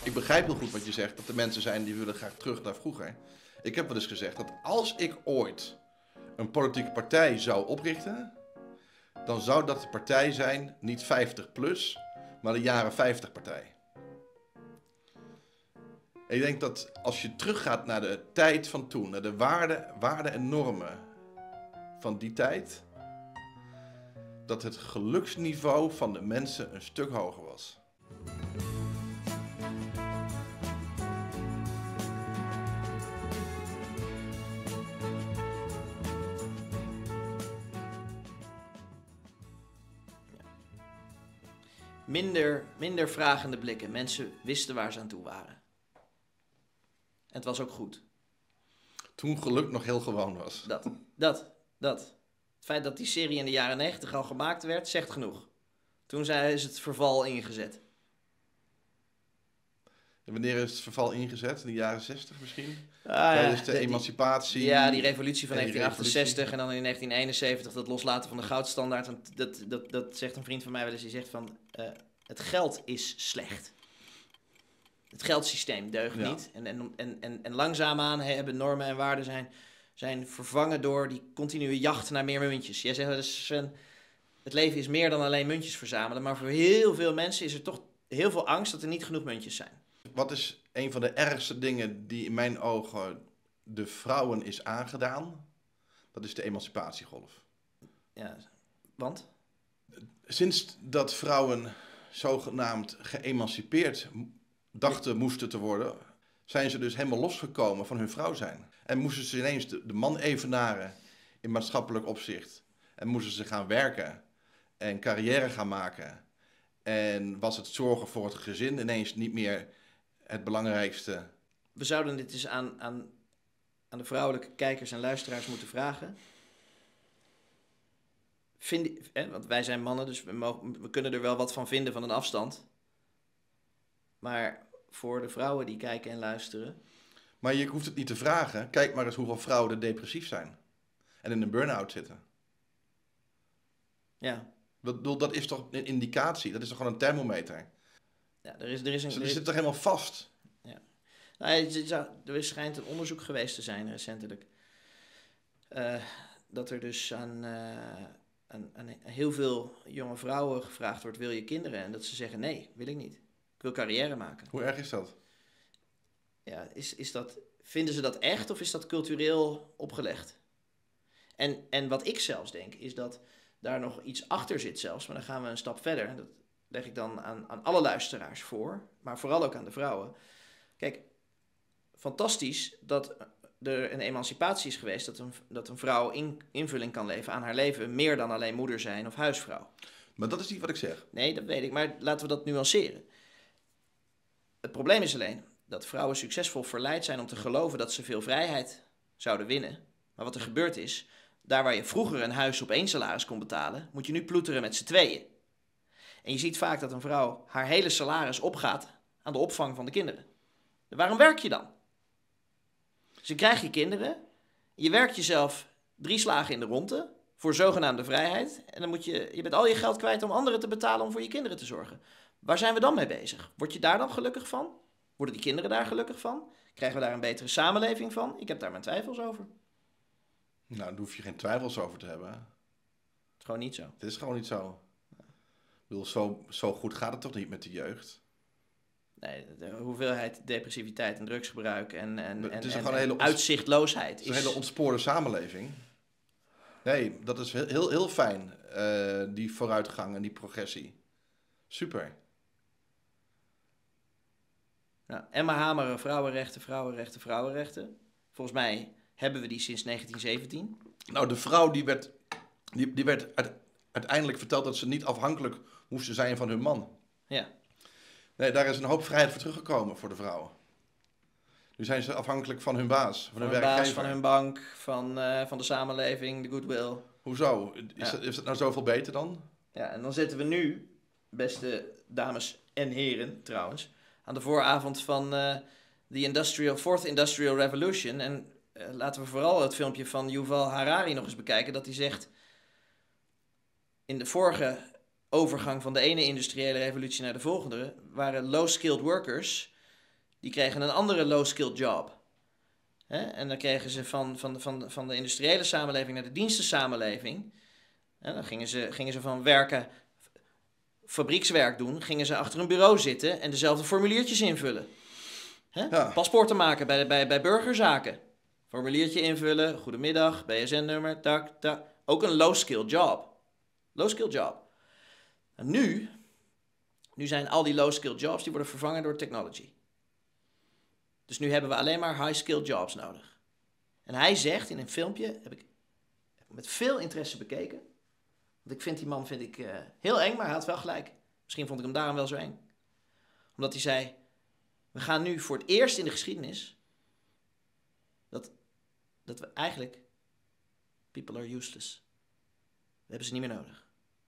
Ik begrijp heel goed wat je zegt, dat er mensen zijn die willen graag terug naar vroeger. Ik heb wel eens gezegd dat als ik ooit een politieke partij zou oprichten, dan zou dat de partij zijn, niet 50 plus, maar de jaren 50 partij. En ik denk dat als je teruggaat naar de tijd van toen, naar de waarden en normen van die tijd, dat het geluksniveau van de mensen een stuk hoger was. Minder vragende blikken. Mensen wisten waar ze aan toe waren. En het was ook goed. Toen geluk nog heel gewoon was. Dat. Het feit dat die serie in de jaren 90 al gemaakt werd, zegt genoeg. Toen is het verval ingezet. En wanneer is het verval ingezet? In de jaren 60 misschien? Tijdens de emancipatie. Die revolutie van 1968 en dan in 1971 dat loslaten van de goudstandaard. Want dat zegt een vriend van mij wel eens. Die zegt van, het geld is slecht. Het geldsysteem deugt niet. En langzaamaan hebben normen en waarden zijn vervangen door die continue jacht naar meer muntjes. Jij zegt wel eens, Sven, het leven is meer dan alleen muntjes verzamelen. Maar voor heel veel mensen is er toch heel veel angst dat er niet genoeg muntjes zijn. Wat is een van de ergste dingen die in mijn ogen de vrouwen is aangedaan? Dat is de emancipatiegolf. Ja, want? Sinds dat vrouwen zogenaamd geëmancipeerd dachten moesten te worden, zijn ze dus helemaal losgekomen van hun vrouw zijn. En moesten ze ineens de man evenaren in maatschappelijk opzicht. En moesten ze gaan werken en carrière gaan maken. En was het zorgen voor het gezin ineens niet meer het belangrijkste. We zouden dit eens aan de vrouwelijke kijkers en luisteraars moeten vragen. Want wij zijn mannen, dus we kunnen er wel wat van vinden van een afstand. Maar voor de vrouwen die kijken en luisteren. Maar je hoeft het niet te vragen. Kijk maar eens hoeveel vrouwen er depressief zijn. En in een burn-out zitten. Ja. Dat is toch een indicatie? Dat is toch gewoon een thermometer? Ja, er zit toch helemaal vast? Ja. Nou, er schijnt een onderzoek geweest te zijn recentelijk. Dat er dus aan heel veel jonge vrouwen gevraagd wordt, wil je kinderen? En dat ze zeggen, nee, wil ik niet. Ik wil carrière maken. Hoe erg is dat? Ja, vinden ze dat echt of is dat cultureel opgelegd? En wat ik zelfs denk, is dat daar nog iets achter zit zelfs. Maar dan gaan we een stap verder. Dat leg ik dan aan alle luisteraars voor. Maar vooral ook aan de vrouwen. Kijk, fantastisch dat er een emancipatie is geweest. Dat een vrouw invulling kan leven aan haar leven. Meer dan alleen moeder zijn of huisvrouw. Maar dat is niet wat ik zeg. Nee, dat weet ik. Maar laten we dat nuanceren. Het probleem is alleen dat vrouwen succesvol verleid zijn om te geloven dat ze veel vrijheid zouden winnen. Maar wat er gebeurd is, daar waar je vroeger een huis op 1 salaris kon betalen, moet je nu ploeteren met z'n tweeën. En je ziet vaak dat een vrouw haar hele salaris opgaat aan de opvang van de kinderen. Waarom werk je dan? Dus je krijgt je kinderen, je werkt jezelf 3 slagen in de ronde voor zogenaamde vrijheid. En dan je bent al je geld kwijt om anderen te betalen om voor je kinderen te zorgen. Waar zijn we dan mee bezig? Word je daar dan gelukkig van? Worden die kinderen daar gelukkig van? Krijgen we daar een betere samenleving van? Ik heb daar mijn twijfels over. Nou, daar hoef je geen twijfels over te hebben. Het is gewoon niet zo. Het is gewoon niet zo. Ik bedoel, zo goed gaat het toch niet met de jeugd? Nee, de hoeveelheid depressiviteit en drugsgebruik en uitzichtloosheid. Het is een hele ontspoorde samenleving. Nee, dat is heel fijn, die vooruitgang en die progressie. Super. Nou, Emma Hameren, vrouwenrechten, vrouwenrechten, vrouwenrechten. Volgens mij hebben we die sinds 1917. Nou, de vrouw die werd uiteindelijk verteld dat ze niet afhankelijk moesten zijn van hun man. Ja. Nee, daar is een hoop vrijheid voor teruggekomen voor de vrouwen. Nu zijn ze afhankelijk van hun baas, van hun werkgever. Baas, van hun bank, van de samenleving, de goodwill. Hoezo? Is het nou zoveel beter dan? Ja, en dan zitten we nu, beste dames en heren trouwens, aan de vooravond van de Fourth Industrial Revolution. En laten we vooral het filmpje van Yuval Harari nog eens bekijken, dat hij zegt, in de vorige overgang van de ene industriële revolutie naar de volgende, waren low-skilled workers die kregen een andere low-skilled job. En dan kregen ze van de industriële samenleving naar de dienstensamenleving. Dan gingen ze van werken, fabriekswerk doen, gingen ze achter een bureau zitten en dezelfde formuliertjes invullen. Ja. Paspoorten maken bij burgerzaken. Formuliertje invullen, goedemiddag, BSN-nummer, tak, tak. Ook een low-skilled job. Low-skilled job. En nu zijn al die low-skilled jobs, die worden vervangen door technology. Dus nu hebben we alleen maar high-skilled jobs nodig. En hij zegt in een filmpje, heb ik met veel interesse bekeken. Want ik vind die man heel eng, maar hij had wel gelijk. Misschien vond ik hem daarom wel zo eng. Omdat hij zei, we gaan nu voor het eerst in de geschiedenis dat we eigenlijk, people are useless. We hebben ze niet meer nodig.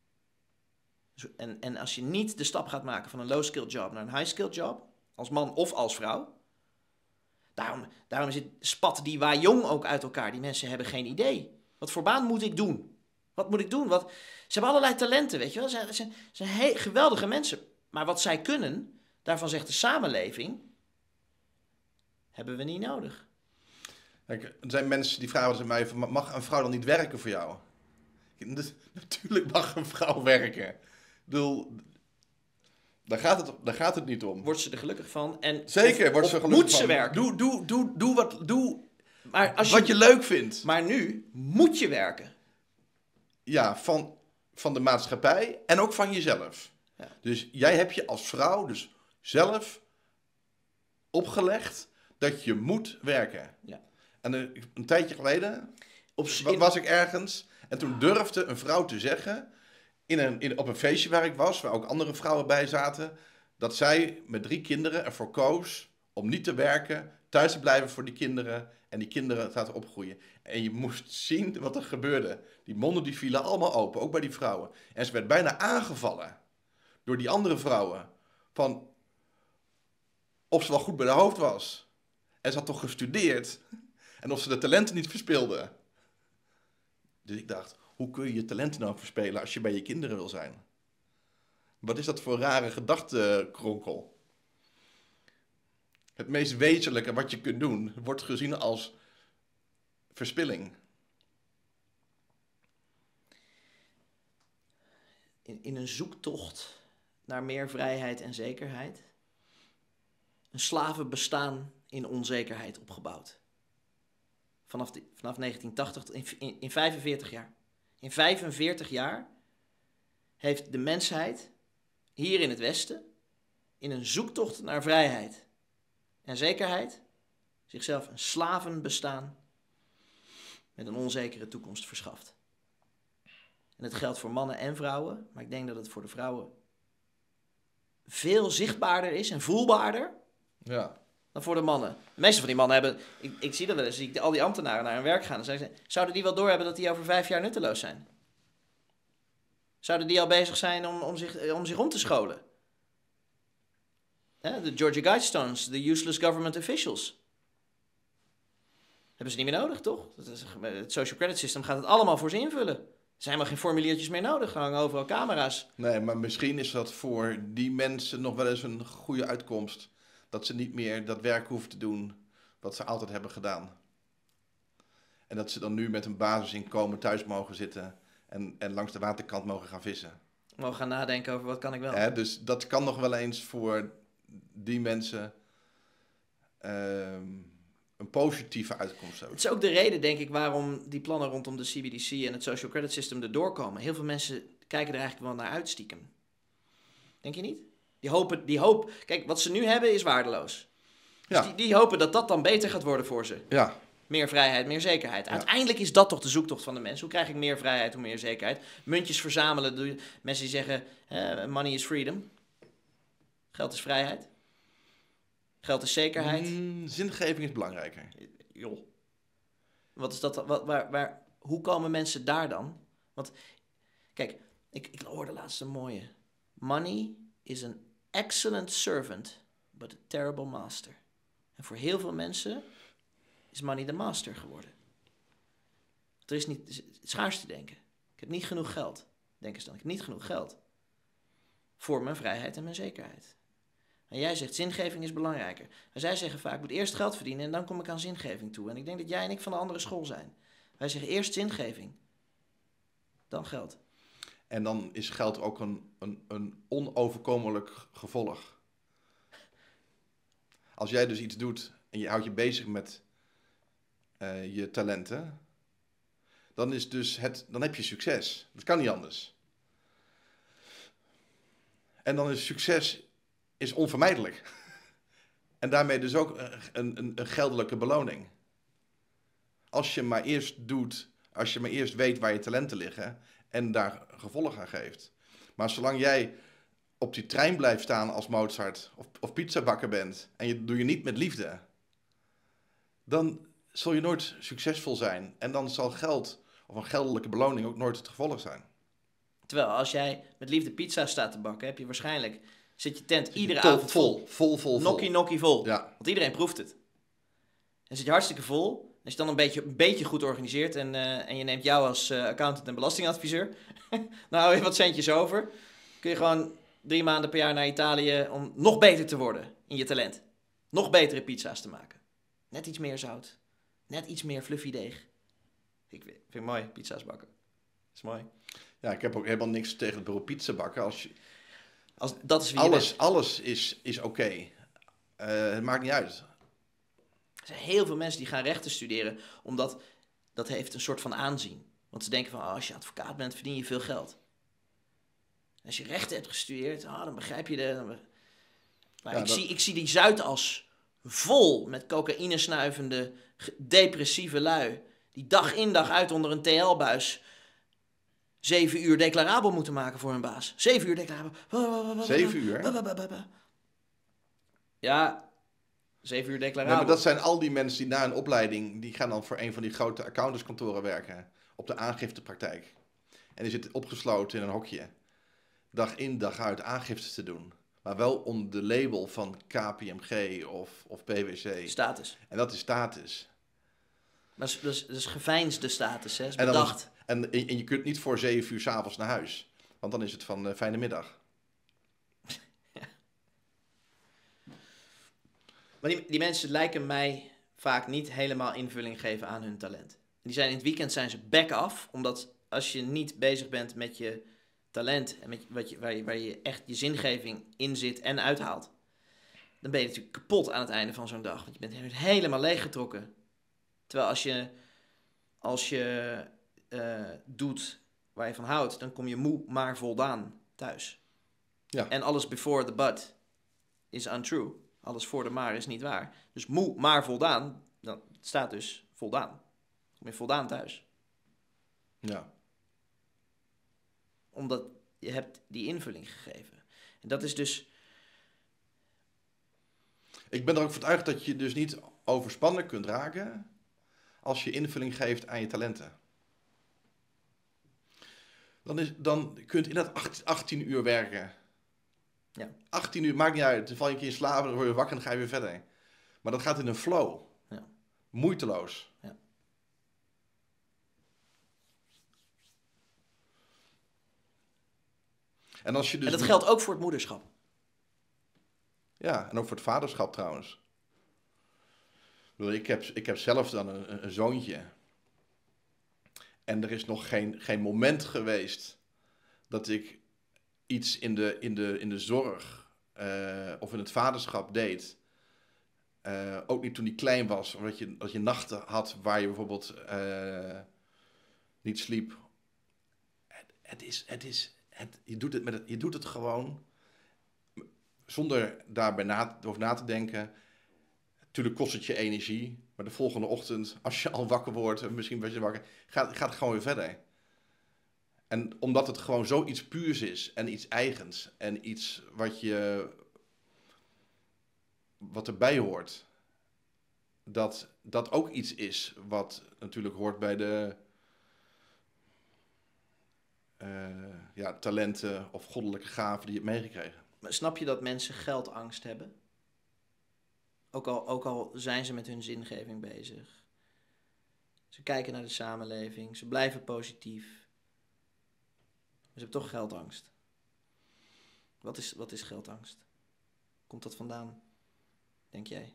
En als je niet de stap gaat maken van een low-skilled job naar een high-skilled job, als man of als vrouw, daarom spat die waar jong ook uit elkaar. Die mensen hebben geen idee. Wat voor baan moet ik doen? Wat moet ik doen? Ze hebben allerlei talenten, weet je wel. Ze zijn geweldige mensen. Maar wat zij kunnen, daarvan zegt de samenleving, hebben we niet nodig. Kijk, er zijn mensen die vragen mij, mag een vrouw dan niet werken voor jou? Dus, natuurlijk mag een vrouw werken. Ik bedoel, daar gaat het niet om. Wordt ze er gelukkig van? En zeker, wordt ze gelukkig moet van. Ze werken? Doe maar wat je leuk vindt. Maar nu moet je werken. Ja, van de maatschappij en ook van jezelf. Ja. Dus jij hebt je als vrouw dus zelf opgelegd dat je moet werken. Ja. En een tijdje geleden was ik ergens en toen durfde een vrouw te zeggen, op een feestje waar ik was, waar ook andere vrouwen bij zaten, dat zij met 3 kinderen ervoor koos om niet te werken, thuis te blijven voor die kinderen en die kinderen te laten opgroeien. En je moest zien wat er gebeurde. Die monden die vielen allemaal open, ook bij die vrouwen. En ze werd bijna aangevallen door die andere vrouwen van of ze wel goed bij de hoofd was. En ze had toch gestudeerd en of ze de talenten niet verspeelde. Dus ik dacht, hoe kun je je talenten nou verspelen als je bij je kinderen wil zijn? Wat is dat voor rare gedachtenkronkel? Het meest wezenlijke wat je kunt doen, wordt gezien als verspilling. In een zoektocht naar meer vrijheid en zekerheid, een slavenbestaan in onzekerheid opgebouwd. Vanaf 1980 in 45 jaar. In 45 jaar heeft de mensheid hier in het Westen in een zoektocht naar vrijheid en zekerheid zichzelf een slavenbestaan met een onzekere toekomst verschaft. En het geldt voor mannen en vrouwen, maar ik denk dat het voor de vrouwen veel zichtbaarder is en voelbaarder dan voor de mannen. De meeste van die mannen hebben, ik zie dat wel eens, zie ik al die ambtenaren naar hun werk gaan, dan zeggen ze, zouden die wel doorhebben dat die over 5 jaar nutteloos zijn? Zouden die al bezig zijn om zich om te scholen? De Georgia Guidestones, de useless government officials. Hebben ze niet meer nodig, toch? Het social credit system gaat het allemaal voor ze invullen. Er zijn helemaal geen formuliertjes meer nodig. Er hangen overal camera's. Nee, maar misschien is dat voor die mensen nog wel eens een goede uitkomst. Dat ze niet meer dat werk hoeven te doen wat ze altijd hebben gedaan. En dat ze dan nu met een basisinkomen thuis mogen zitten en langs de waterkant mogen gaan vissen. Mogen gaan nadenken over wat kan ik wel. Dus dat kan nog wel eens voor die mensen een positieve uitkomst hebben. Het is ook de reden, denk ik, waarom die plannen rondom de CBDC en het social credit system erdoor komen. Heel veel mensen kijken er eigenlijk wel naar uit, stiekem. Denk je niet? Die hoop, kijk, wat ze nu hebben is waardeloos. Dus Ja. die hopen dat dat dan beter gaat worden voor ze. Ja. Meer vrijheid, meer zekerheid. Ja. Uiteindelijk is dat toch de zoektocht van de mens. Hoe krijg ik meer vrijheid, hoe meer zekerheid? Muntjes verzamelen. Mensen die zeggen, money is freedom. Geld is vrijheid. Geld is zekerheid. Zingeving is belangrijker. Joh. Wat is dat? Hoe komen mensen daar dan? Want, kijk, ik hoorde laatst een mooie. Money is an excellent servant, but a terrible master. En voor heel veel mensen is money de master geworden. Er is niet schaarste denken. Ik heb niet genoeg geld. Denken ze dan. Ik heb niet genoeg geld. Voor mijn vrijheid en mijn zekerheid. En jij zegt zingeving is belangrijker. En zij zeggen vaak, ik moet eerst geld verdienen en dan kom ik aan zingeving toe. En ik denk dat jij en ik van de andere school zijn. Wij zeggen eerst zingeving, dan geld. En dan is geld ook een onoverkomelijk gevolg. Als jij dus iets doet en je houdt je bezig met je talenten, dan dan heb je succes. Dat kan niet anders. En dan is succes onvermijdelijk. En daarmee dus ook een geldelijke beloning. Als je maar eerst weet waar je talenten liggen en daar gevolg aan geeft. Maar zolang jij op die trein blijft staan als Mozart of pizzabakker bent en doe je niet met liefde, dan zul je nooit succesvol zijn. En dan zal geld of een geldelijke beloning ook nooit het gevolg zijn. Terwijl als jij met liefde pizza staat te bakken, heb je waarschijnlijk, zit je tent iedere avond vol. Nokkie vol. Ja. Want iedereen proeft het. En zit je hartstikke vol. Als je dan een beetje goed organiseert en je neemt jou als accountant en belastingadviseur, dan hou je wat centjes over. Kun je gewoon 3 maanden per jaar naar Italië om nog beter te worden in je talent. Nog betere pizza's te maken. Net iets meer zout. Net iets meer fluffy deeg. Ik vind het mooi, pizza's bakken. Dat is mooi. Ja, ik heb ook helemaal niks tegen het beroep pizza bakken. Dat is wie je bent. Alles is oké. Het maakt niet uit. Er zijn heel veel mensen die gaan rechten studeren, omdat dat heeft een soort van aanzien. Want ze denken van, als je advocaat bent, verdien je veel geld. En als je rechten hebt gestudeerd, dan begrijp je de... Maar Ja, ik zie die Zuidas vol met cocaïne snuivende, depressieve lui, die dag in dag uit onder een TL-buis 7 uur declarabel moeten maken voor hun baas. 7 uur declarabel. 7 uur? Ja, 7 uur declarabel. Nee, maar dat zijn al die mensen die na een opleiding, die gaan dan voor een van die grote accountantskantoren werken. Op de aangiftepraktijk. En die zitten opgesloten in een hokje. Dag in dag uit aangiftes te doen. Maar wel onder de label van KPMG of PwC. Status. En dat is status. Dat is geveinsde status, hè? Dat is bedacht. En je kunt niet voor 7 uur 's avonds naar huis. Want dan is het van fijne middag. Ja. Maar die mensen lijken mij vaak niet helemaal invulling geven aan hun talent. Die zijn in het weekend zijn ze back af, omdat als je niet bezig bent met je talent en met waar je echt je zingeving in zit en uithaalt, dan ben je natuurlijk kapot aan het einde van zo'n dag. Want je bent helemaal leeggetrokken. Terwijl als je doet waar je van houdt, dan kom je moe maar voldaan thuis. Ja. En alles before the but is untrue. Alles voor de maar is niet waar. Dus moe maar voldaan, dan staat dus voldaan. Kom je voldaan thuis. Ja. Omdat je hebt die invulling gegeven. En dat is dus... Ik ben er ook van uit dat je dus niet overspannen kunt raken als je invulling geeft aan je talenten. Dan kun je inderdaad 18 uur werken. Ja. 18 uur, maakt niet uit. Dan val je een keer in slaap en dan word je wakker en dan ga je weer verder. Maar dat gaat in een flow. Ja. Moeiteloos. Ja. En als je dus En dat geldt ook voor het moederschap. Ja, en ook voor het vaderschap trouwens. Ik heb zelf dan een zoontje. En er is nog geen moment geweest dat ik iets in de zorg of in het vaderschap deed. Ook niet toen hij klein was, omdat je nachten had waar je bijvoorbeeld niet sliep. Je doet het gewoon zonder daarbij over na te denken. Natuurlijk kost het je energie, maar de volgende ochtend, als je al wakker wordt, misschien word je wakker, gaat het gewoon weer verder. En omdat het gewoon zoiets puurs is en iets eigens en iets wat erbij hoort, dat ook iets is wat natuurlijk hoort bij de talenten of goddelijke gaven die je hebt meegekregen. Maar snap je dat mensen geldangst hebben? Ook al zijn ze met hun zingeving bezig. Ze kijken naar de samenleving, ze blijven positief. Maar ze hebben toch geldangst. Wat is geldangst? komt dat vandaan, denk jij?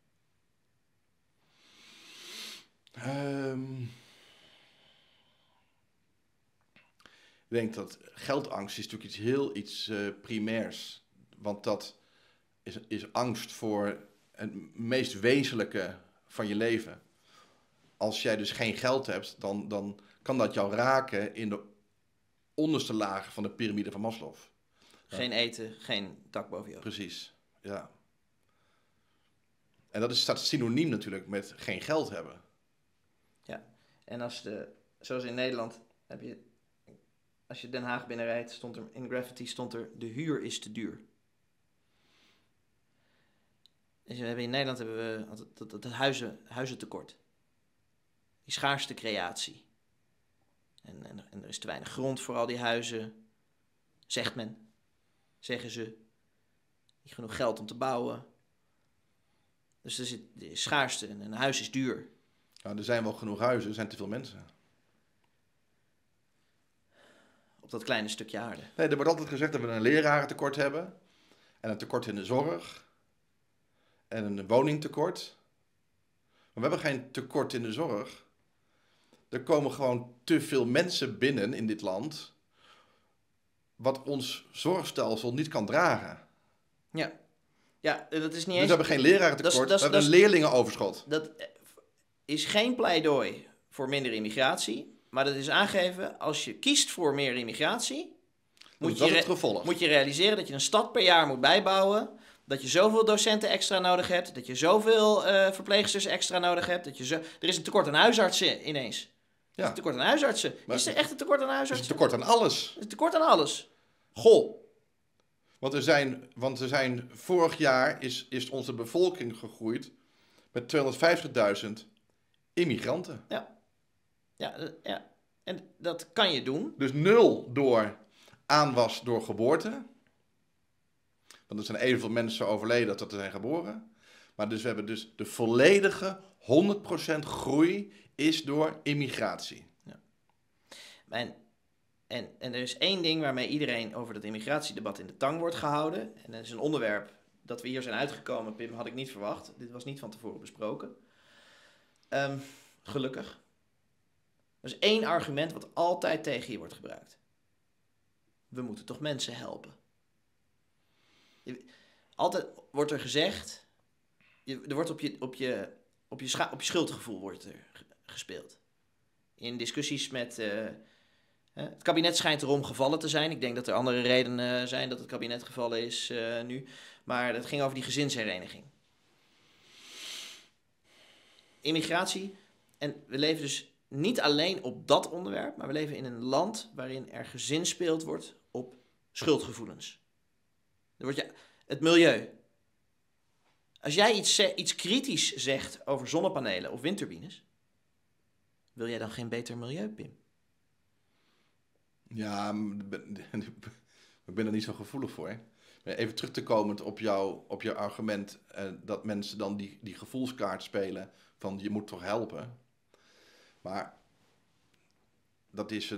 Ik denk dat geldangst is natuurlijk iets primairs. Want dat is angst voor het meest wezenlijke van je leven. Als jij dus geen geld hebt, dan kan dat jou raken in de onderste lagen van de piramide van Maslow. Geen eten, geen dak boven je hoofd. Precies, ja. En dat staat synoniem natuurlijk met geen geld hebben. Ja, en zoals in Nederland heb je, als je Den Haag binnenrijdt, stond er in graffiti de huur is te duur. Dus in Nederland hebben we dat huizentekort. Die schaarste creatie. En er is te weinig grond voor al die huizen, zegt men. Zeggen ze. Niet genoeg geld om te bouwen. Dus er is schaarste en een huis is duur. Nou, er zijn wel genoeg huizen, er zijn te veel mensen. Op dat kleine stukje aarde. Nee, er wordt altijd gezegd dat we een lerarentekort hebben. En een tekort in de zorg. En een woningtekort. Maar we hebben geen tekort in de zorg. Er komen gewoon te veel mensen binnen in dit land. Wat ons zorgstelsel niet kan dragen. Ja, dat is niet eens... Dus we hebben geen lerarentekort, we hebben een leerlingenoverschot. Dat is geen pleidooi voor minder immigratie. Maar dat is aangegeven, als je kiest voor meer immigratie... moet je realiseren dat je een stad per jaar moet bijbouwen... dat je zoveel docenten extra nodig hebt... dat je zoveel verpleegsters extra nodig hebt... Er is een tekort aan huisartsen ineens. Ja. Er is een tekort aan huisartsen. Maar is er echt een tekort aan huisartsen? Er is een tekort aan alles. Er is een tekort aan alles. Goh. Want er zijn vorig jaar is onze bevolking gegroeid met 250.000 immigranten. Ja. En dat kan je doen. Dus 0 door aanwas door geboorte. Want er zijn evenveel mensen overleden als dat er zijn geboren. Maar dus we hebben dus de volledige 100% groei is door immigratie. Ja. En er is één ding waarmee iedereen over dat immigratiedebat in de tang wordt gehouden. En dat is een onderwerp dat we hier zijn uitgekomen, Pim, had ik niet verwacht. Dit was niet van tevoren besproken. Gelukkig. Er is één argument wat altijd tegen je wordt gebruikt. We moeten toch mensen helpen. Altijd wordt er gezegd, er wordt op je schuldgevoel wordt er gespeeld. In discussies met... het kabinet schijnt erom gevallen te zijn. Ik denk dat er andere redenen zijn dat het kabinet gevallen is nu. Maar het ging over die gezinshereniging. Immigratie. En we leven dus niet alleen op dat onderwerp. Maar we leven in een land waarin er gezinspeeld wordt op schuldgevoelens. Het milieu. Als jij iets kritisch zegt over zonnepanelen of windturbines... wil jij dan geen beter milieu, Pim? Ja, ik ben er niet zo gevoelig voor. Hè? Even terug te komen op jouw argument dat mensen dan die gevoelskaart spelen van je moet toch helpen. Maar dat is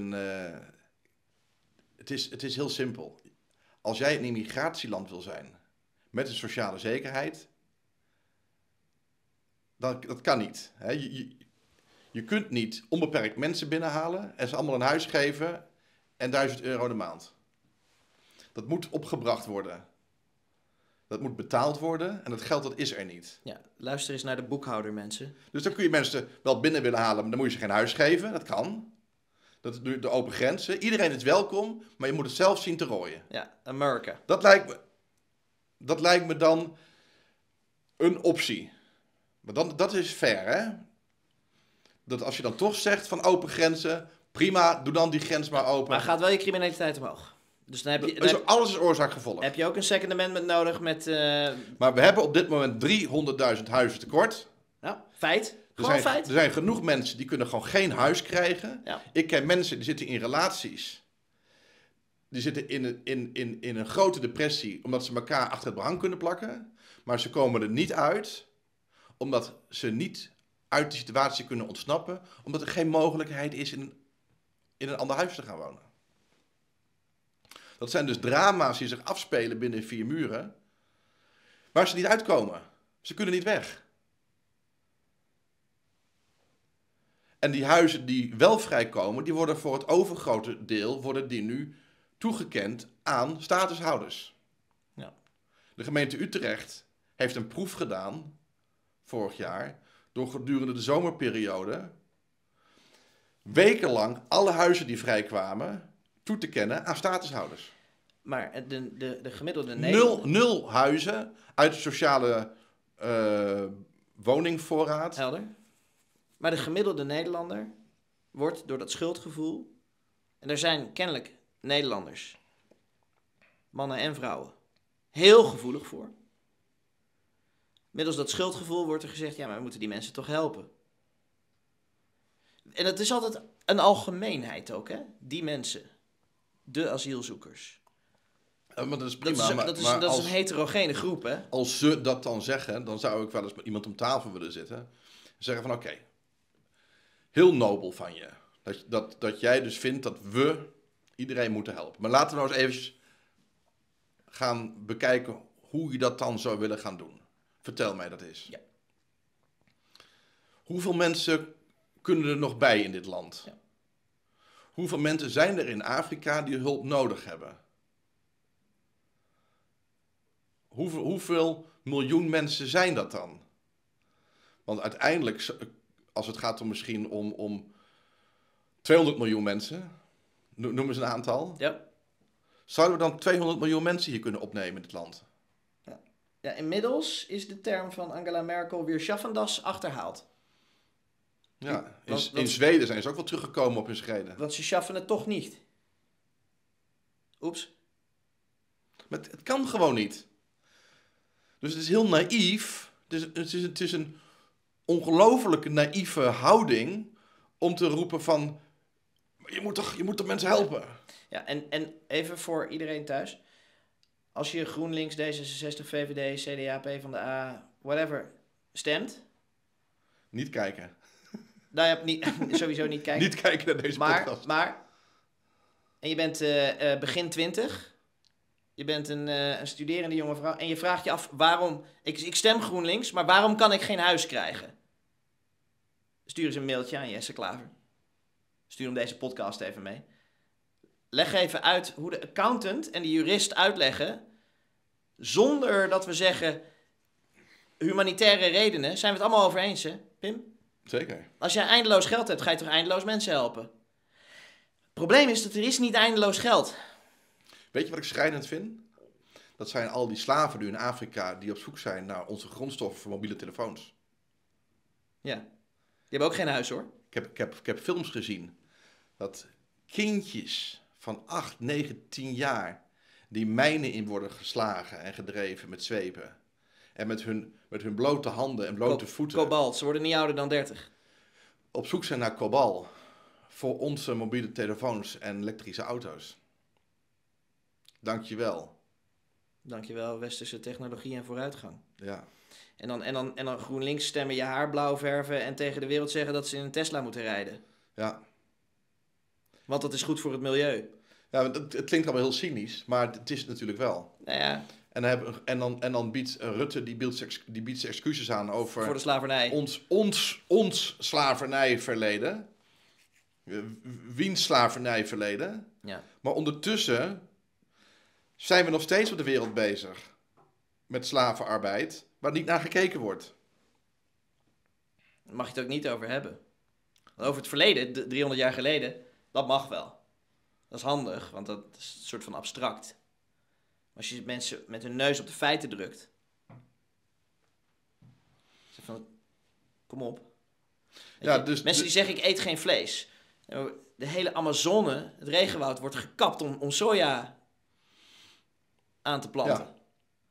het is heel simpel. Als jij een immigratieland wil zijn met een sociale zekerheid, dat kan niet. Hè? Je kunt niet onbeperkt mensen binnenhalen en ze allemaal een huis geven en €1000 de maand. Dat moet opgebracht worden. Dat moet betaald worden en dat geld dat is er niet. Ja, luister eens naar de boekhouder, mensen. Dus dan kun je mensen wel binnen willen halen, maar dan moet je ze geen huis geven. Dat kan. Dat is de open grenzen. Iedereen is welkom, maar je moet het zelf zien te rooien. Ja, Amerika. Dat lijkt me dan een optie. Maar dat is fair, hè? Dat als je dan toch zegt van open grenzen, prima, doe dan die grens maar open. Maar gaat wel je criminaliteit omhoog. Dus dan heb je... Dus alles is oorzaak-gevolg. Heb je ook een second amendment nodig met... Maar we hebben op dit moment 300.000 huizen tekort. Ja, feit. Er zijn genoeg mensen die kunnen gewoon geen huis krijgen. Ja. Ik ken mensen die zitten in relaties. Die zitten in een grote depressie omdat ze elkaar achter het behang kunnen plakken. Maar ze komen er niet uit omdat ze niet uit die situatie kunnen ontsnappen. Omdat er geen mogelijkheid is in een ander huis te gaan wonen. Dat zijn dus drama's die zich afspelen binnen 4 muren. Waar ze niet uitkomen. Ze kunnen niet weg. En die huizen die wel vrijkomen, die worden voor het overgrote deel worden die nu toegekend aan statushouders. Ja. De gemeente Utrecht heeft een proef gedaan, vorig jaar, door gedurende de zomerperiode wekenlang alle huizen die vrijkwamen toe te kennen aan statushouders. Maar de gemiddelde Nederlander... Nul huizen uit de sociale woningvoorraad. Helder. Maar de gemiddelde Nederlander wordt door dat schuldgevoel... En er zijn kennelijk Nederlanders, mannen en vrouwen, heel gevoelig voor. Middels dat schuldgevoel wordt er gezegd, ja, maar we moeten die mensen toch helpen. En het is altijd een algemeenheid ook, hè? Die mensen, de asielzoekers. Maar dat is prima. Dat is een heterogene groep, hè? Als ze dat dan zeggen, dan zou ik wel eens met iemand om tafel willen zitten. En zeggen van oké, heel nobel van je. Dat jij dus vindt dat we iedereen moeten helpen. Maar laten we nou eens even gaan bekijken hoe je dat dan zou willen gaan doen. Vertel mij dat eens. Ja. Hoeveel mensen kunnen er nog bij in dit land? Ja. Hoeveel mensen zijn er in Afrika die hulp nodig hebben? Hoeveel miljoen mensen zijn dat dan? Want uiteindelijk, als het gaat om misschien om 200 miljoen mensen, noem eens een aantal. Ja. Zouden we dan 200 miljoen mensen hier kunnen opnemen in dit land? Ja, inmiddels is de term van Angela Merkel weer schaffendas achterhaald. Ja, in Zweden zijn ze ook wel teruggekomen op hun schreden. Want ze schaffen het toch niet. Oeps. Maar het kan gewoon niet. Dus het is heel naïef. Het is een ongelofelijke naïeve houding om te roepen van... Je moet toch mensen helpen? Ja, en even voor iedereen thuis. Als je GroenLinks, D66, VVD, CDA, PvdA, whatever, stemt... Niet kijken. Nou ja, sowieso niet kijken. Niet kijken naar deze podcast. En je bent begin 20. Je bent een studerende jonge vrouw. En je vraagt je af waarom... Ik stem GroenLinks, maar waarom kan ik geen huis krijgen? Stuur eens een mailtje aan Jesse Klaver. Stuur hem deze podcast even mee. Leg even uit hoe de accountant en de jurist uitleggen... zonder dat we zeggen... humanitaire redenen. Zijn we het allemaal over eens, hè, Pim? Zeker. Als jij eindeloos geld hebt, ga je toch eindeloos mensen helpen? Het probleem is dat er is niet eindeloos geld. Weet je wat ik schrijnend vind? Dat zijn al die slaven nu in Afrika die op zoek zijn naar onze grondstoffen voor mobiele telefoons. Ja. Die hebben ook geen huis, hoor. Ik heb films gezien dat kindjes van 8, 9, 10 jaar die mijnen in worden geslagen en gedreven met zwepen. En met hun blote handen en blote voeten. Kobalt, ze worden niet ouder dan 30. Op zoek zijn naar kobalt voor onze mobiele telefoons en elektrische auto's. Dankjewel. Dankjewel, westerse technologie en vooruitgang. Ja. En dan GroenLinks stemmen, je haar blauw verven en tegen de wereld zeggen dat ze in een Tesla moeten rijden. Ja. Want dat is goed voor het milieu. Ja, het klinkt allemaal heel cynisch, maar het is het natuurlijk wel. Nou ja. En dan biedt Rutte, die biedt zijn excuses aan over... Voor de slavernij. Ons slavernijverleden. Wiens slavernijverleden. Ja. Maar ondertussen zijn we nog steeds op de wereld bezig met slavenarbeid, waar niet naar gekeken wordt. Daar mag je het ook niet over hebben. Want over het verleden, 300 jaar geleden, dat mag wel. Dat is handig, want dat is een soort van abstract. Als je mensen met hun neus op de feiten drukt. Zeg van, kom op. Ja, mensen die zeggen, ik eet geen vlees. De hele Amazone, het regenwoud, wordt gekapt om soja aan te planten. Ja.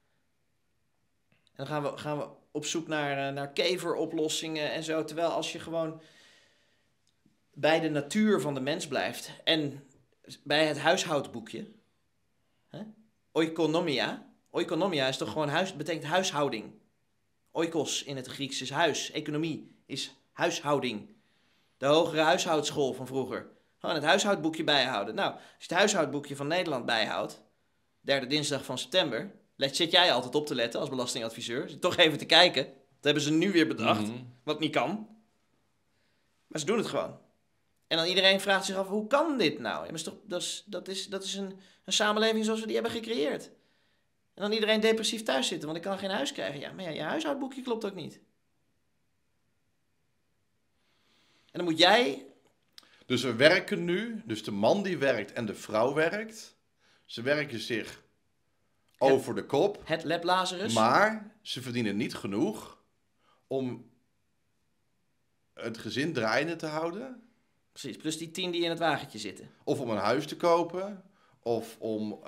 En dan gaan we op zoek naar keveroplossingen en zo. Terwijl als je gewoon bij de natuur van de mens blijft en bij het huishoudboekje... Oikonomia. Oikonomia is toch gewoon betekent huishouding. Oikos in het Grieks is huis. Economie is huishouding. De hogere huishoudschool van vroeger. Gewoon het huishoudboekje bijhouden. Nou, als je het huishoudboekje van Nederland bijhoudt, 3e dinsdag van september, Zit jij altijd op te letten als belastingadviseur? Zit toch even te kijken. Dat hebben ze nu weer bedacht, wat niet kan. Maar ze doen het gewoon. En dan iedereen vraagt zich af, hoe kan dit nou? Ja, maar dat is een samenleving zoals we die hebben gecreëerd. En dan iedereen depressief thuis zitten, want ik kan geen huis krijgen. Ja, maar ja, je huishoudboekje klopt ook niet. En dan moet jij... Dus we werken nu, dus de man die werkt en de vrouw werkt. Ze werken zich over de kop. Het Lab Lazarus. Maar ze verdienen niet genoeg om het gezin draaiende te houden. Precies, plus die 10 die in het wagentje zitten. Of om een huis te kopen. Of om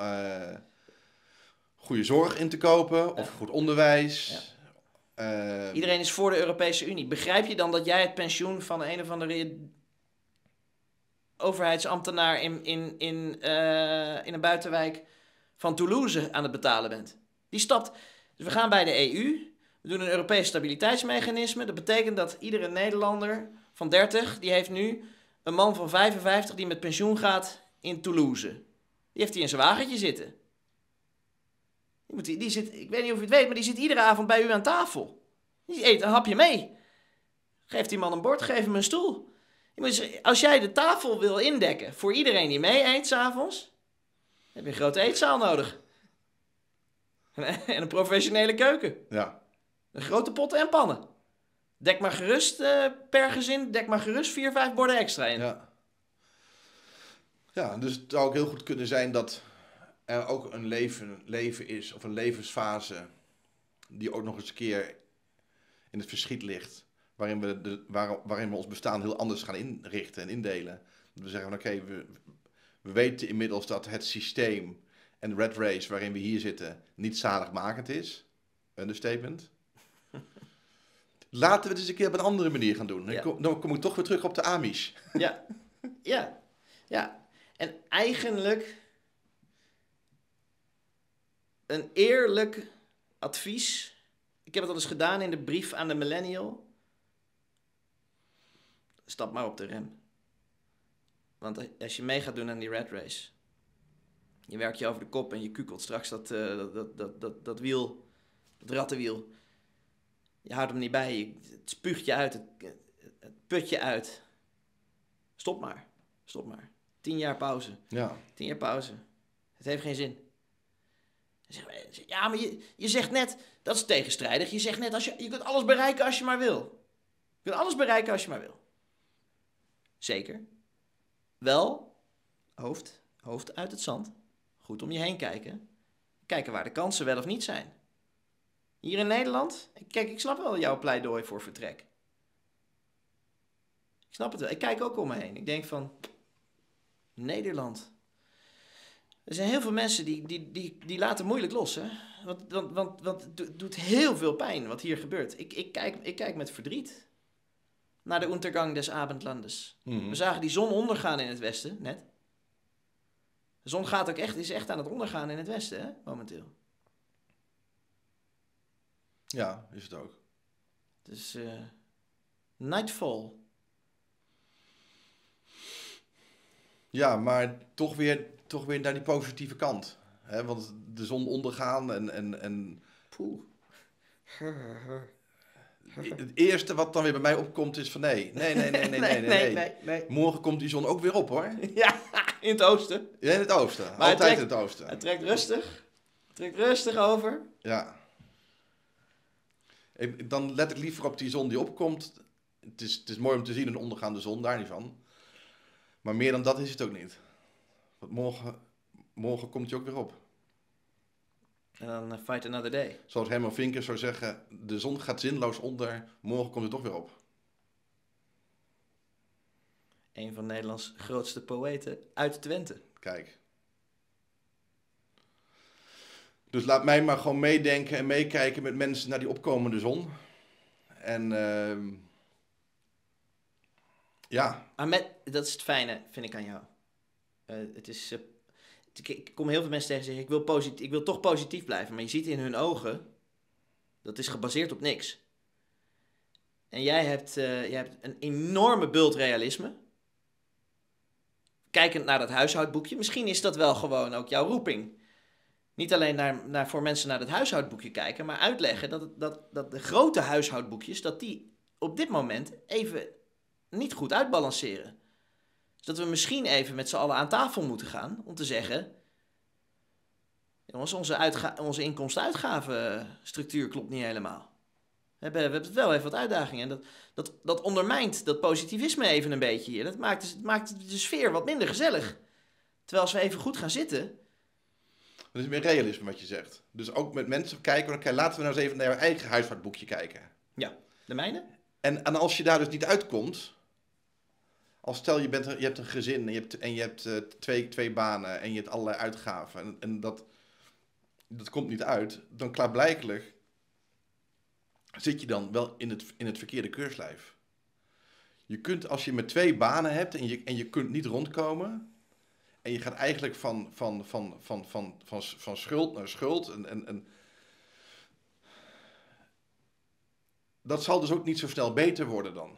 goede zorg in te kopen. Of goed onderwijs. Ja. Iedereen is voor de Europese Unie. Begrijp je dan dat jij het pensioen van een of andere overheidsambtenaar in een buitenwijk van Toulouse aan het betalen bent? Die stapt... Dus we gaan bij de EU. We doen een Europees stabiliteitsmechanisme. Dat betekent dat iedere Nederlander van 30... die heeft nu een man van 55 die met pensioen gaat in Toulouse. Die heeft hij in zijn wagentje zitten. Die zit, ik weet niet of u het weet, maar die zit iedere avond bij u aan tafel. Die eet een hapje mee. Geef die man een bord, geef hem een stoel. Als jij de tafel wil indekken voor iedereen die mee eet 's avonds, heb je een grote eetzaal nodig. En een professionele keuken. Ja. Een grote potten en pannen. Dek maar gerust per gezin, dek maar gerust 4, 5 borden extra in. Ja. Ja, dus het zou ook heel goed kunnen zijn dat er ook een leven is, of een levensfase, die ook nog eens een keer in het verschiet ligt. Waarin we ons bestaan heel anders gaan inrichten en indelen. Dat we zeggen van oké, we weten inmiddels dat het systeem en de red race waarin we hier zitten niet zaligmakend is. Understatement. Laten we het eens een keer op een andere manier gaan doen. Ja. Dan kom ik toch weer terug op de Amish. Ja. En eigenlijk een eerlijk advies. Ik heb het al eens gedaan in de brief aan de millennial. Stap maar op de rem. Want als je mee gaat doen aan die rat race, je werkt je over de kop en je kukelt straks dat wiel, dat rattenwiel. Je houdt hem niet bij, het spuugt je uit, het put je uit. Stop maar. 10 jaar pauze. Ja. 10 jaar pauze. Het heeft geen zin. Ja, maar je zegt net, dat is tegenstrijdig. Je zegt net, je kunt alles bereiken als je maar wil. Je kunt alles bereiken als je maar wil. Zeker. Wel, hoofd uit het zand. Goed om je heen kijken. Kijken waar de kansen wel of niet zijn. Hier in Nederland, kijk, ik snap wel jouw pleidooi voor vertrek. Ik snap het wel. Ik kijk ook om me heen. Ik denk van, Nederland. Er zijn heel veel mensen die laten moeilijk los, hè. Want het doet heel veel pijn wat hier gebeurt. Ik kijk met verdriet naar de Untergang des Abendlandes. Mm-hmm. We zagen die zon ondergaan in het westen, net. De zon is echt aan het ondergaan in het westen, hè, momenteel. Ja, is het ook. Dus, nightfall. Ja, maar toch weer naar die positieve kant. Hè? Want de zon ondergaan en... Poeh. Het eerste wat dan weer bij mij opkomt is van nee. Morgen komt die zon ook weer op, hoor. Ja, in het oosten. Ja, in het oosten. Maar altijd in het oosten. Het trekt rustig over. Ja. Dan let ik liever op die zon die opkomt. Het is mooi om te zien een ondergaande zon, daar niet van. Maar meer dan dat is het ook niet. Want morgen komt hij ook weer op. En dan fight another day. Zoals Herman Vinkers zou zeggen, de zon gaat zinloos onder, morgen komt het toch weer op. Een van Nederlands grootste poëten uit Twente. Kijk. Dus laat mij maar gewoon meedenken en meekijken met mensen naar die opkomende zon. En ja. Maar dat is het fijne, vind ik aan jou. Ik kom heel veel mensen tegen zeggen, ik wil toch positief blijven. Maar je ziet in hun ogen, dat is gebaseerd op niks. En jij hebt een enorme bult realisme. Kijkend naar dat huishoudboekje, misschien is dat wel gewoon ook jouw roeping. niet alleen voor mensen naar het huishoudboekje kijken, maar uitleggen dat de grote huishoudboekjes, dat die op dit moment even niet goed uitbalanceren. Dus dat we misschien even met z'n allen aan tafel moeten gaan om te zeggen, jongens, onze inkomsten-uitgavenstructuur klopt niet helemaal. We hebben wel even wat uitdagingen. En dat ondermijnt dat positivisme even een beetje hier. Dat maakt de sfeer wat minder gezellig. Terwijl als we even goed gaan zitten. Dat is meer realisme wat je zegt. Dus ook met mensen kijken, oké, laten we nou eens even naar jouw eigen huishoudboekje kijken. Ja, de mijne. En als je daar dus niet uitkomt, als stel je hebt een gezin en je hebt twee banen en je hebt allerlei uitgaven en dat komt niet uit, dan klaarblijkelijk zit je dan wel in het verkeerde keurslijf. Je kunt, als je met 2 banen hebt en je kunt niet rondkomen, en je gaat eigenlijk van schuld naar schuld, en dat zal dus ook niet zo snel beter worden dan.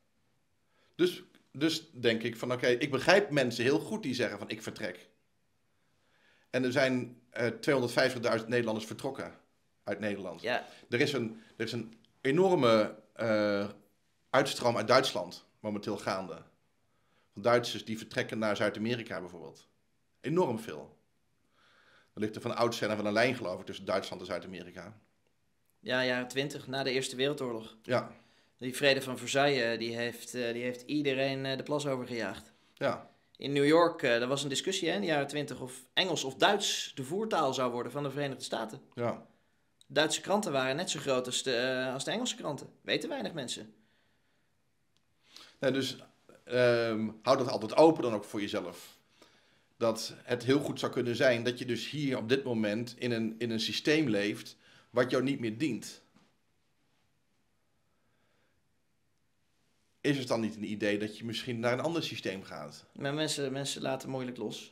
Dus denk ik van oké, ik begrijp mensen heel goed die zeggen van ik vertrek. En er zijn 250.000 Nederlanders vertrokken uit Nederland. Ja. Er is een enorme uitstroom uit Duitsland momenteel gaande. Van Duitsers die vertrekken naar Zuid-Amerika bijvoorbeeld. Enorm veel. Er ligt er van oudsher van een lijn geloof ik tussen Duitsland en Zuid-Amerika. Ja, jaren 20, na de Eerste Wereldoorlog. Ja. Die vrede van Versailles, die heeft iedereen de plas overgejaagd. Ja. In New York, er was een discussie in de jaren 20 of Engels of Duits de voertaal zou worden van de Verenigde Staten. Ja. Duitse kranten waren net zo groot als de Engelse kranten. Weten weinig mensen. Nee, dus houd dat altijd open dan ook voor jezelf. Dat het heel goed zou kunnen zijn dat je dus hier op dit moment in een systeem leeft wat jou niet meer dient. Is het dan niet een idee dat je misschien naar een ander systeem gaat? Maar mensen laten moeilijk los.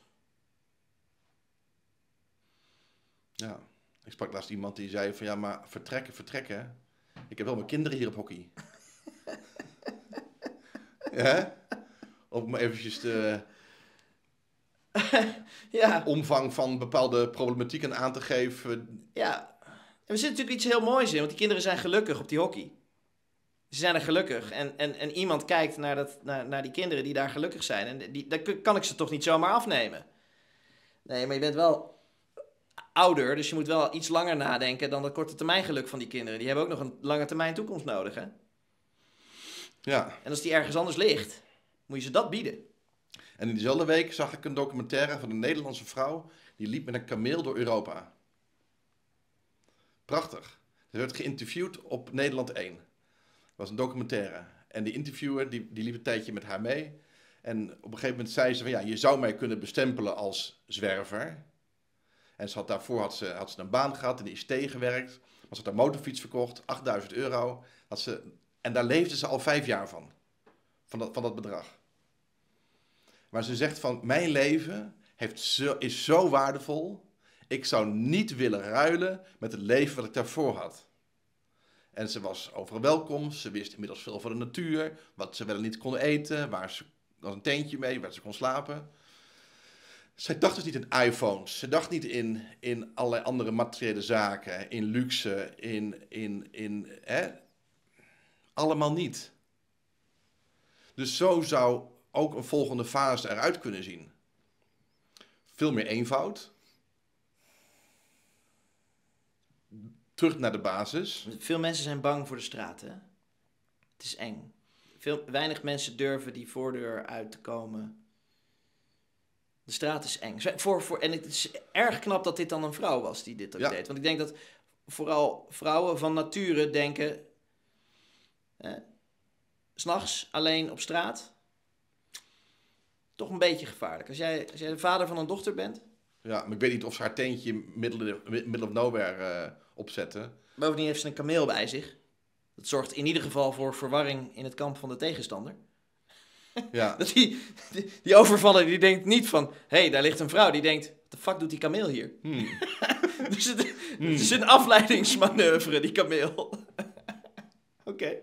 Ja, ik sprak laatst iemand die zei van ja, maar vertrekken. Ik heb wel mijn kinderen hier op hockey. Ja? Om maar eventjes de Ja. omvang van bepaalde problematieken aan te geven. Ja. En er zit natuurlijk iets heel moois in, want die kinderen zijn gelukkig op die hockey. Ze zijn er gelukkig. En iemand kijkt naar die kinderen die daar gelukkig zijn. En daar kan ik ze toch niet zomaar afnemen. Nee, maar je bent wel ouder, dus je moet wel iets langer nadenken dan dat korte termijn geluk van die kinderen. Die hebben ook nog een lange termijn toekomst nodig, hè? Ja. En als die ergens anders ligt, moet je ze dat bieden. En in diezelfde week zag ik een documentaire van een Nederlandse vrouw die liep met een kameel door Europa. Prachtig. Ze werd geïnterviewd op Nederland 1. Dat was een documentaire. En die interviewer die liep een tijdje met haar mee. En op een gegeven moment zei ze van ja, je zou mij kunnen bestempelen als zwerver. En daarvoor had ze een baan gehad, in de ICT gewerkt. Maar ze had een motorfiets verkocht, €8.000. En daar leefde ze al 5 jaar van dat bedrag. Maar ze zegt van, mijn leven is zo waardevol. Ik zou niet willen ruilen met het leven wat ik daarvoor had. En ze was overal welkom. Ze wist inmiddels veel van de natuur. Wat ze wel en niet kon eten. Waar ze was een tentje mee, waar ze kon slapen. Zij dacht dus niet in iPhones. Ze dacht niet in allerlei andere materiële zaken. In luxe. Allemaal niet. Dus zo zou ook een volgende fase eruit kunnen zien. Veel meer eenvoud. Terug naar de basis. Veel mensen zijn bang voor de straat, hè? Het is eng. Weinig mensen durven die voordeur uit te komen. De straat is eng. En het is erg knap dat dit dan een vrouw was die dit ook deed. Want ik denk dat vooral vrouwen van nature denken... 's nachts alleen op straat... toch een beetje gevaarlijk. Als jij de vader van een dochter bent... Ja, maar ik weet niet of ze haar tentje middle of nowhere opzette. Bovendien heeft ze een kameel bij zich. Dat zorgt in ieder geval voor verwarring in het kamp van de tegenstander. Ja. Dat die overvaller die denkt niet van... Hé, daar ligt een vrouw. Die denkt, wat de fuck doet die kameel hier? Dus het is een afleidingsmanoeuvre, die kameel. Oké.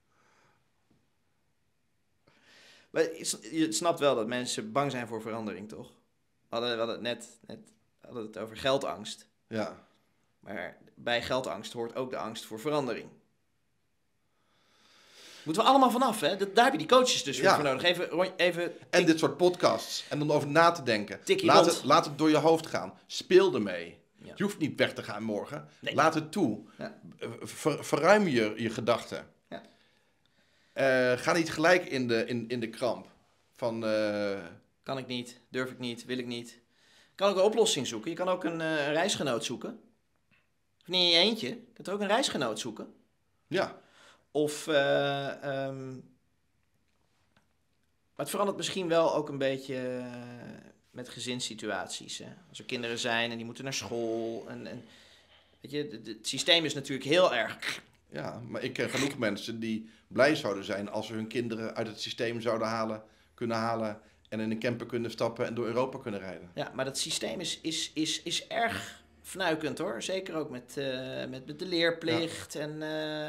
Maar je snapt wel dat mensen bang zijn voor verandering, toch? We hadden het net over geldangst. Ja. Maar bij geldangst hoort ook de angst voor verandering. Moeten we allemaal vanaf, hè? Daar heb je die coaches dus voor nodig. Even en dit soort podcasts. En dan over na te denken. Tikkie Laat het door je hoofd gaan. Speel ermee. Ja. Je hoeft niet weg te gaan morgen. Nee. Laat het toe. Ja. Verruim je gedachten. Ja. Ga niet gelijk in de kramp. Van... Kan ik niet, durf ik niet, wil ik niet. Je kan ook een oplossing zoeken. Je kan ook een reisgenoot zoeken. Of niet in je eentje. Je kunt ook een reisgenoot zoeken. Ja. Of... maar het verandert misschien wel ook een beetje met gezinssituaties. Hè? Als er kinderen zijn en die moeten naar school. En weet je, het systeem is natuurlijk heel erg... Ja, maar ik ken genoeg mensen die blij zouden zijn als ze hun kinderen uit het systeem zouden kunnen halen en in een camper kunnen stappen en door Europa kunnen rijden. Ja, maar dat systeem is erg fnuikend hoor. Zeker ook met de leerplicht. Ja. En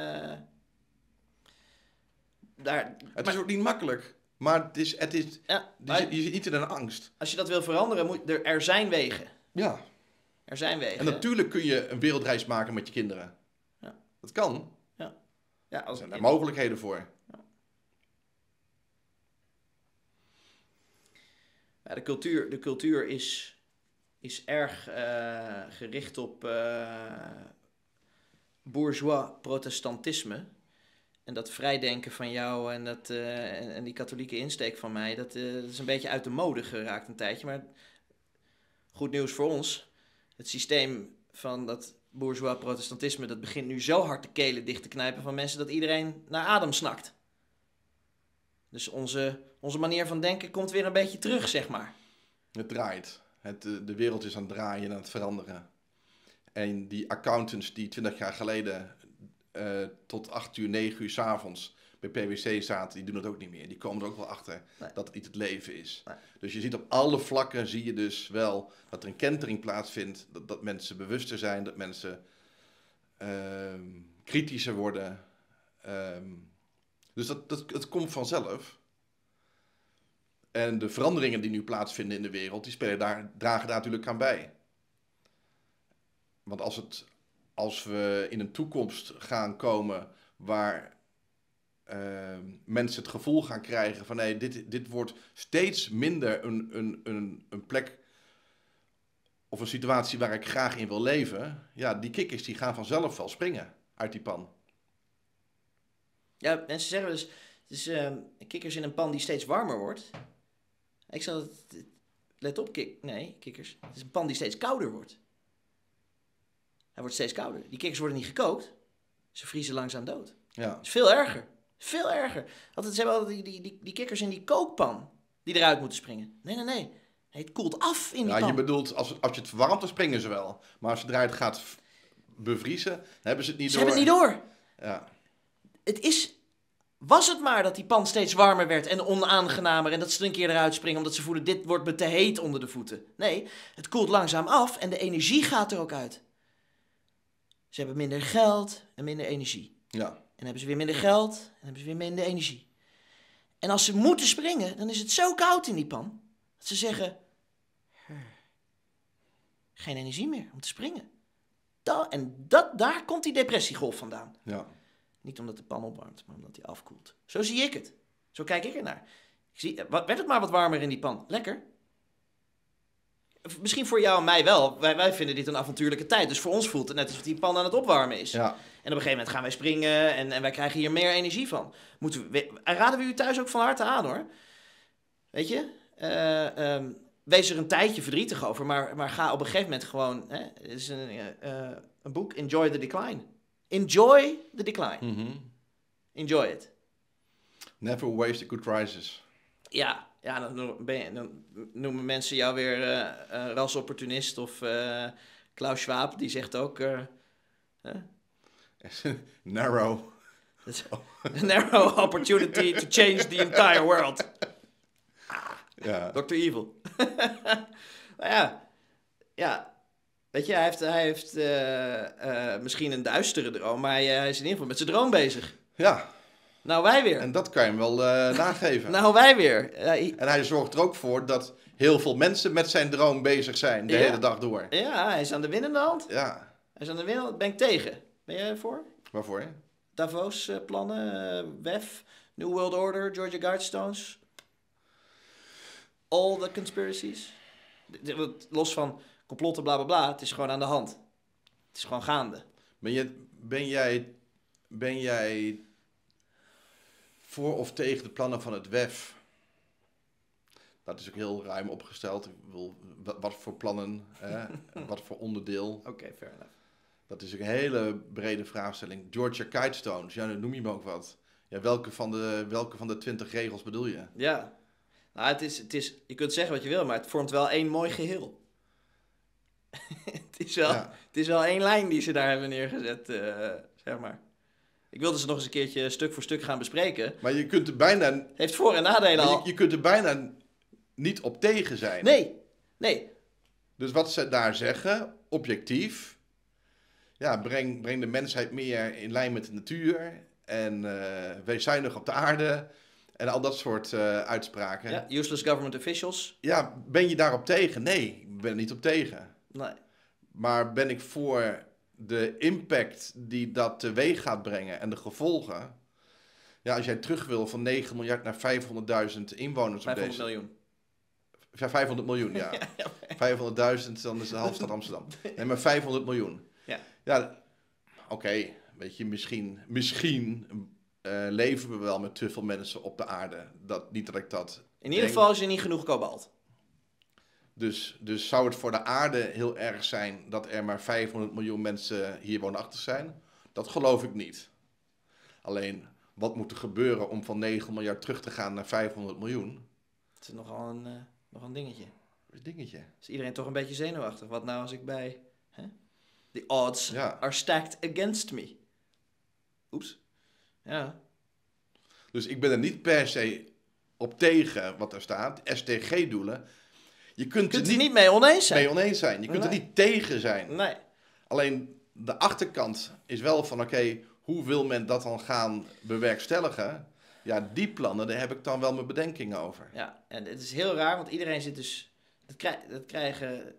het is ook niet makkelijk, maar het is je zit niet in een angst. Als je dat wil veranderen, er zijn wegen. Ja. Er zijn wegen. En natuurlijk kun je een wereldreis maken met je kinderen. Ja. Dat kan. Ja, er zijn er mogelijkheden voor. Ja, de cultuur is erg gericht op bourgeois protestantisme. En dat vrijdenken van jou en die katholieke insteek van mij, dat is een beetje uit de mode geraakt een tijdje. Maar goed nieuws voor ons. Het systeem van dat bourgeois protestantisme, dat begint nu zo hard de kelen dicht te knijpen van mensen dat iedereen naar adem snakt. Dus onze manier van denken komt weer een beetje terug, zeg maar. Het draait. De wereld is aan het draaien en aan het veranderen. En die accountants die 20 jaar geleden tot 8 uur, 9 uur 's avonds bij PwC zaten, die doen het ook niet meer. Die komen er ook wel achter dat het niet het leven is. Nee. Dus je ziet op alle vlakken, zie je dus wel dat er een kentering plaatsvindt. Dat mensen bewuster zijn, dat mensen kritischer worden. Dus het komt vanzelf. En de veranderingen die nu plaatsvinden in de wereld, die dragen daar natuurlijk aan bij. Want als we in een toekomst gaan komen waar mensen het gevoel gaan krijgen van nee, dit wordt steeds minder een plek of een situatie waar ik graag in wil leven. Ja, die kikkers die gaan vanzelf wel springen uit die pan. Ja, mensen zeggen dus, het is kikkers in een pan die steeds warmer wordt. Ik zal het, let op, kikkers. Het is een pan die steeds kouder wordt. Hij wordt steeds kouder. Die kikkers worden niet gekookt. Ze vriezen langzaam dood. Ja. Dat is veel erger. Veel erger. Ze hebben altijd die kikkers in die kookpan die eruit moeten springen. Nee. Het koelt af in die pan. Ja, je bedoelt, als je het verwarmt, dan springen ze wel. Maar zodra het gaat bevriezen, hebben ze het niet door. Ze hebben het niet door. Ja. Was het maar dat die pan steeds warmer werd en onaangenamer en dat ze er een keer eruit springen omdat ze voelen, dit wordt me te heet onder de voeten. Nee, het koelt langzaam af en de energie gaat er ook uit. Ze hebben minder geld en minder energie. Ja. En dan hebben ze weer minder geld en dan hebben ze weer minder energie. En als ze moeten springen, dan is het zo koud in die pan, dat ze zeggen, geen energie meer om te springen. Daar komt die depressiegolf vandaan. Ja. Niet omdat de pan opwarmt, maar omdat die afkoelt. Zo zie ik het. Zo kijk ik ernaar. Werd het maar wat warmer in die pan. Lekker. Misschien voor jou en mij wel. Wij vinden dit een avontuurlijke tijd. Dus voor ons voelt het net alsof die pan aan het opwarmen is. Ja. En op een gegeven moment gaan wij springen en wij krijgen hier meer energie van. Raden we u thuis ook van harte aan hoor. Weet je? Wees er een tijdje verdrietig over, maar ga op een gegeven moment gewoon... Het is een boek, Enjoy the Decline. Enjoy the decline. Mm-hmm. Enjoy it. Never waste a good crisis. Ja, dan noemen mensen jou weer rasopportunist of Klaus Schwab, die zegt ook... Narrow. Narrow opportunity to change the entire world. Ja. Dr. Evil. Nou ja. Weet je, hij heeft misschien een duistere droom, maar hij is in ieder geval met zijn droom bezig. Ja. Nou, wij weer. En dat kan je hem wel nageven. Nou, wij weer. En hij zorgt er ook voor dat heel veel mensen met zijn droom bezig zijn de hele dag door. Ja, hij is aan de winnende hand. Ja. Hij is aan de winnende hand. Ben ik tegen. Ben jij ervoor? Waarvoor? Hè? Davos plannen, WEF, New World Order, Georgia Guidestones. All the conspiracies. Los van complotten, bla bla bla. Het is gewoon aan de hand. Het is gewoon gaande. Ben jij voor of tegen de plannen van het WEF? Dat is ook heel ruim opgesteld. Ik bedoel, wat voor plannen, wat voor onderdeel. Oké, fair enough. Dat is ook een hele brede vraagstelling. Georgia Guidestones, ja, dan noem je me ook wat. Ja, welke van de 20 regels bedoel je? Ja, nou, het is, je kunt zeggen wat je wil, maar het vormt wel één mooi geheel. Het is wel één lijn die ze daar hebben neergezet, zeg maar. Ik wilde ze nog eens een keertje stuk voor stuk gaan bespreken. Maar je kunt er bijna... Heeft voor- en nadelen al. Je kunt er bijna niet op tegen zijn. Nee. Dus wat ze daar zeggen, objectief... Ja, breng de mensheid meer in lijn met de natuur... En wees zuinig op de aarde... En al dat soort uitspraken. Ja, useless government officials. Ja, ben je daarop tegen? Nee, ik ben er niet op tegen. Nee. Maar ben ik voor de impact die dat teweeg gaat brengen en de gevolgen? Ja, als jij terug wil van 9 miljard naar 500.000 inwoners 500 miljoen. Ja, 500 miljoen, ja. 500.000, dan is de halve stad Amsterdam. Nee, maar 500 miljoen. Ja, oké, weet je, misschien leven we wel met te veel mensen op de aarde. Niet dat ik dat In ieder geval is er niet genoeg kobalt. Dus zou het voor de aarde heel erg zijn dat er maar 500 miljoen mensen hier woonachtig zijn? Dat geloof ik niet. Alleen, wat moet er gebeuren om van 9 miljard terug te gaan naar 500 miljoen? Het is nogal een dingetje. Een dingetje. Is iedereen toch een beetje zenuwachtig? Wat nou als ik bij... The odds are stacked against me. Oeps. Ja. Dus ik ben er niet per se op tegen wat er staat. SDG-doelen. Je kunt er niet mee oneens zijn. Je kunt er niet tegen zijn. Nee. Alleen de achterkant is wel van oké, hoe wil men dat dan gaan bewerkstelligen? Ja, die plannen, daar heb ik dan wel mijn bedenkingen over. Ja, en het is heel raar, want iedereen zit dus... Dat krijgen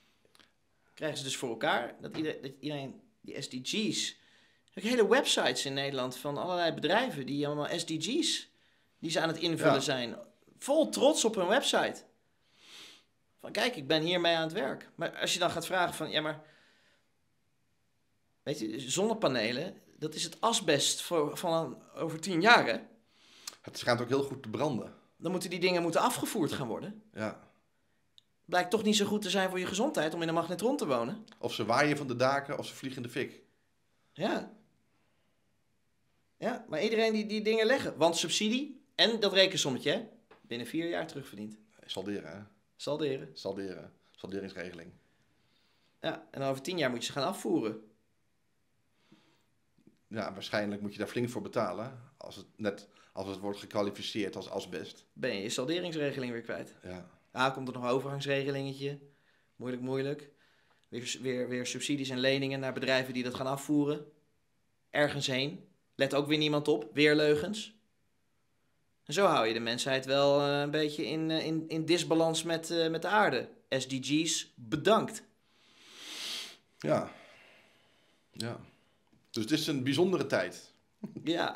ze dus voor elkaar. Dat iedereen die SDG's... Er zijn hele websites in Nederland van allerlei bedrijven die allemaal SDG's... die ze aan het invullen zijn. Vol trots op hun website. Van kijk, ik ben hiermee aan het werk. Maar als je dan gaat vragen van... Ja, maar... Weet je, zonnepanelen... Dat is het asbest van over 10 jaar, hè? Het schijnt ook heel goed te branden. Dan moeten die dingen afgevoerd gaan worden. Ja. Blijkt toch niet zo goed te zijn voor je gezondheid om in een magnetron te wonen. Of ze waaien van de daken of ze vliegen in de fik. Ja. Ja, maar iedereen die dingen leggen. Want subsidie en dat rekensommetje, hè? Binnen 4 jaar terugverdiend. Salderen, hè? Salderen. Salderingsregeling. Ja, en over 10 jaar moet je ze gaan afvoeren. Ja, waarschijnlijk moet je daar flink voor betalen. Als het wordt gekwalificeerd als asbest. Ben je salderingsregeling weer kwijt. Ja. Komt er nog een overgangsregelingetje. Moeilijk. Weer subsidies en leningen naar bedrijven die dat gaan afvoeren. Ergens heen. Let ook weer niemand op. Weer leugens. En zo hou je de mensheid wel een beetje in disbalans met de aarde. SDG's, bedankt. Ja. Dus het is een bijzondere tijd. Ja.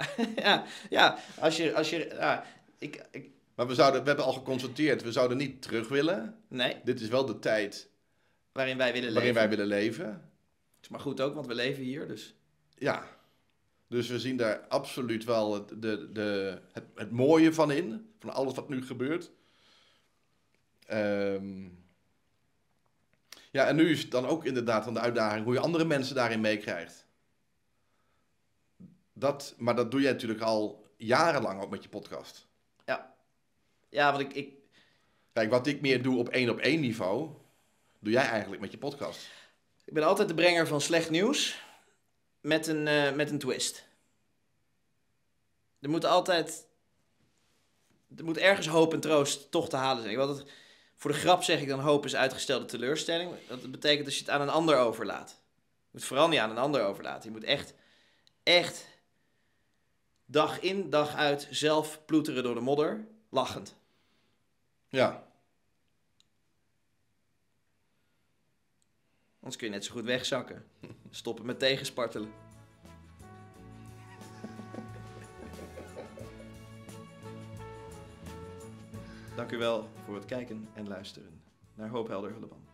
Maar we hebben al geconstateerd, we zouden niet terug willen. Nee. Dit is wel de tijd waarin wij willen leven. Het is maar goed ook, want we leven hier, dus. Ja. Dus we zien daar absoluut wel het mooie van in. Van alles wat nu gebeurt. Ja, en nu is het dan ook inderdaad van de uitdaging hoe je andere mensen daarin meekrijgt. Maar dat doe jij natuurlijk al jarenlang ook met je podcast. Ja, want ik... Kijk, wat ik meer doe op 1-op-1 niveau, doe jij eigenlijk met je podcast. Ik ben altijd de brenger van slecht nieuws met een twist. Er moet ergens hoop en troost toch te halen zijn. Voor de grap zeg ik dan hoop is uitgestelde teleurstelling. Dat betekent als je het aan een ander overlaat. Je moet vooral niet aan een ander overlaten. Je moet echt dag in, dag uit zelf ploeteren door de modder, lachend. Ja. Anders kun je net zo goed wegzakken. Stoppen met tegenspartelen. Dank u wel voor het kijken en luisteren naar Hoop Helder Hulleman.